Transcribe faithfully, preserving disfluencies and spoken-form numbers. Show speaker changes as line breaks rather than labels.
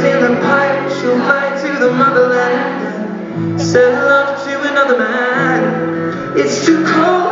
in the pipe, she'll fly to the motherland, sell love to another man. It's too cold.